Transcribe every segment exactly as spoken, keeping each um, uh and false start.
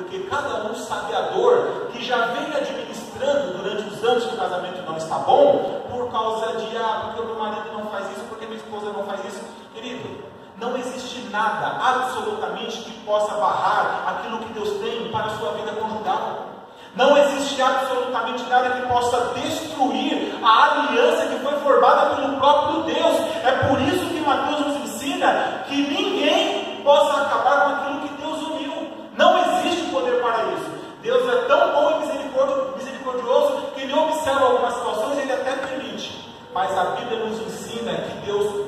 porque cada um sabe a dor que já vem administrando durante os anos que o casamento não está bom, por causa de, ah, porque o meu marido não faz isso, porque minha esposa não faz isso. Querido, não existe nada, absolutamente, que possa barrar aquilo que Deus tem para a sua vida conjugal. Não existe absolutamente nada que possa destruir a aliança que foi formada pelo próprio Deus. É por isso que Mateus nos ensina que ninguém possa acabar com aquilo que Deus uniu. Não existe poder para isso. Deus é tão bom e misericordioso que Ele observa algumas situações e Ele até permite. Mas a Bíblia nos ensina que Deus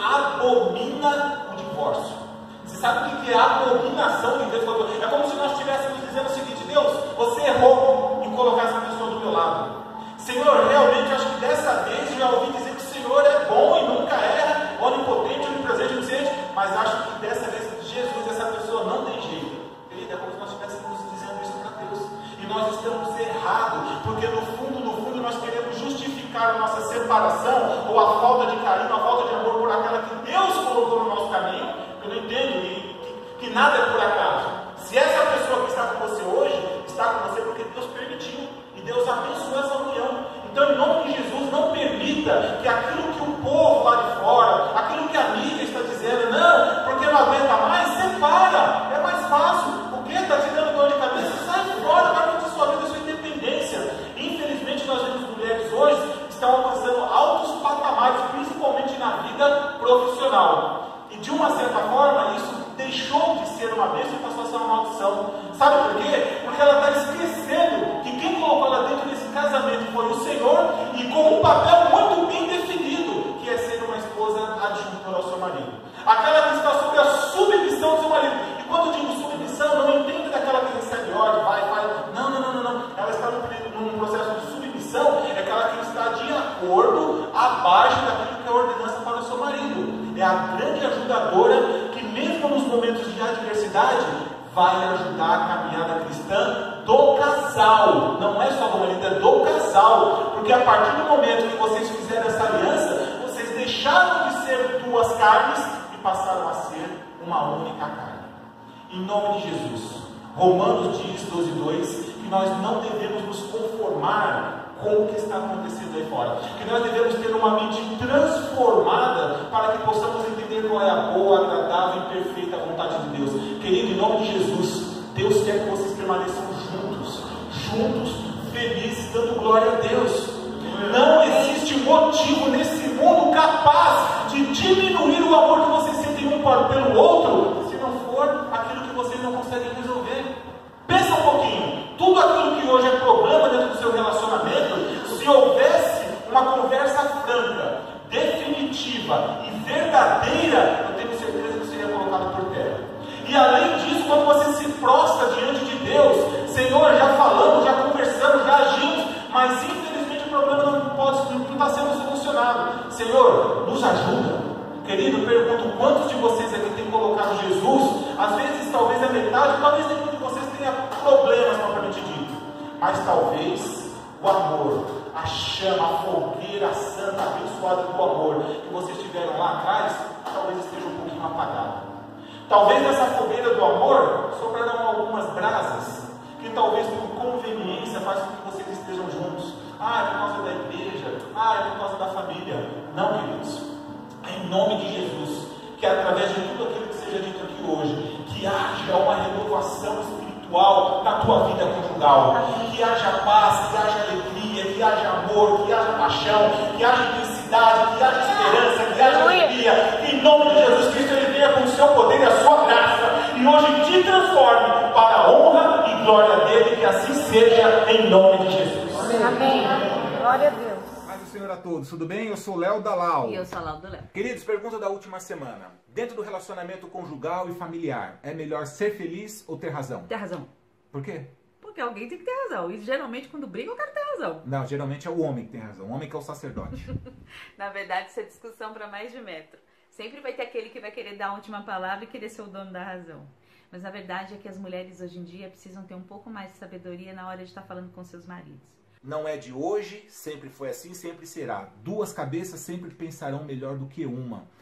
abomina o divórcio. Você sabe o que é a abominação de Deus? É como se nós estivéssemos dizendo o seguinte: Deus, você errou em colocar essa pessoa do meu lado. Senhor, realmente acho que dessa vez já ouvi dizer que o Senhor é bom e nunca erra, onipotente, onipresente, onisciente, mas acho que dessa vez, Jesus, essa pessoa não tem jeito. Querida, é como se nós estivéssemos dizendo isso para Deus. E nós estamos errados, porque no fundo, no fundo, nós queremos justificar a nossa separação, ou a falta de carinho, a falta de amor por aquela que Deus colocou no nosso caminho. Eu não entendo que, que, que nada é por acaso. Se essa pessoa que está com você hoje, está com você porque Deus permitiu, e Deus abençoou essa união. Então, em nome de Jesus, não permita que aquilo que o povo lá de fora, aquilo que a mídia está dizendo, não, porque não aguenta mais, separa, é mais fácil. O que está te dando dor de cabeça? Sai fora, vai curtir sua vida, sua independência. Infelizmente, nós vemos mulheres hoje que estão alcançando altos patamares, principalmente na vida profissional. E de uma certa forma, isso deixou de ser uma bênção e passou a ser uma maldição. Sabe por quê? Porque ela está esquecendo que quem colocou ela dentro desse casamento foi o Senhor, e com um papel muito bem definido, que é ser uma esposa adjunta ao seu marido. Aquela que está sob a submissão do seu marido. E quando eu digo submissão, não entendo daquela que recebe ordem, vai, vai. Não, não, não, não, não. Ela está num processo de submissão, é aquela que está de acordo, abaixo daquilo que é ordenança para o seu marido. É a grande ajudadora que, mesmo nos momentos de adversidade, vai ajudar a caminhada cristã do casal. Não é só do marido, é do casal. Porque a partir do momento que vocês fizeram essa aliança, vocês deixaram de ser duas carnes e passaram a ser uma única carne. Em nome de Jesus. Romanos diz, doze, dois, que nós não devemos nos conformar com o que está acontecendo aí fora, que nós devemos ter uma mente transformada para que possamos entender qual é a boa, agradável e perfeita vontade de Deus. Querido, em nome de Jesus, Deus quer que vocês permaneçam juntos, juntos, felizes, dando glória a Deus. Não existe motivo nesse mundo capaz de diminuir o amor que vocês sentem um pelo outro, se não for aquilo que vocês não conseguem resolver. Pensa um pouquinho, tudo aquilo que hoje é problema dentro do seu relacionamento, se houvesse uma conversa franca, definitiva e verdadeira, eu tenho certeza que seria colocado por terra. E além disso, quando você se prostra diante de Deus, Senhor, já falamos, já conversamos, já agimos, mas infelizmente o problema não pode, não está sendo solucionado. Senhor, nos ajuda. Querido, eu pergunto, quantos de vocês aqui têm colocado Jesus? Às vezes, talvez a metade, talvez nenhum de vocês tenha problemas, propriamente dito. Mas talvez o amor, a chama, a fogueira santa, abençoada do amor que vocês tiveram lá atrás, talvez esteja um pouquinho apagada. Talvez nessa fogueira do amor sobraram algumas brasas, que talvez por conveniência faz com que vocês estejam juntos. Ah, é por causa da igreja, ah, é por causa da família. Não, queridos. Em nome de Jesus, que através de tudo aquilo que seja dito aqui hoje, que haja uma renovação espiritual na tua vida conjugal, que haja paz, que haja alegria, que haja amor, que haja paixão, que haja intensidade, que haja esperança, que haja alegria. Em nome de Jesus Cristo, Ele venha com o seu poder e a sua graça, e hoje te transforme para a honra e glória dEle, que assim seja, em nome de Jesus. Amém. Glória a Deus. Senhor a todos, tudo bem? Eu sou Léo Dalal. E eu sou Léo do Léo. Queridos, pergunta da última semana. Dentro do relacionamento conjugal e familiar, é melhor ser feliz ou ter razão? Ter razão. Por quê? Porque alguém tem que ter razão. E geralmente quando briga eu quero ter razão. Não, geralmente é o homem que tem razão. O homem que é o sacerdote. Na verdade, isso é discussão para mais de metro. Sempre vai ter aquele que vai querer dar a última palavra e querer ser o dono da razão. Mas a verdade é que as mulheres hoje em dia precisam ter um pouco mais de sabedoria na hora de estar falando com seus maridos. Não é de hoje, sempre foi assim, sempre será. Duas cabeças sempre pensarão melhor do que uma.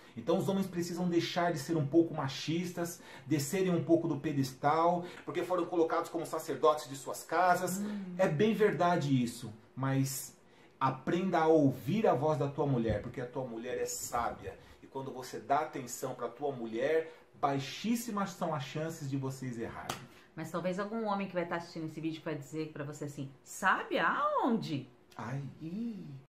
Então os homens precisam deixar de ser um pouco machistas, descerem um pouco do pedestal, porque foram colocados como sacerdotes de suas casas. Hum. É bem verdade isso, mas aprenda a ouvir a voz da tua mulher, porque a tua mulher é sábia. E quando você dá atenção para a tua mulher, baixíssimas são as chances de vocês errarem. Mas talvez algum homem que vai estar assistindo esse vídeo vai dizer para você assim, sabe aonde? Ai, ih.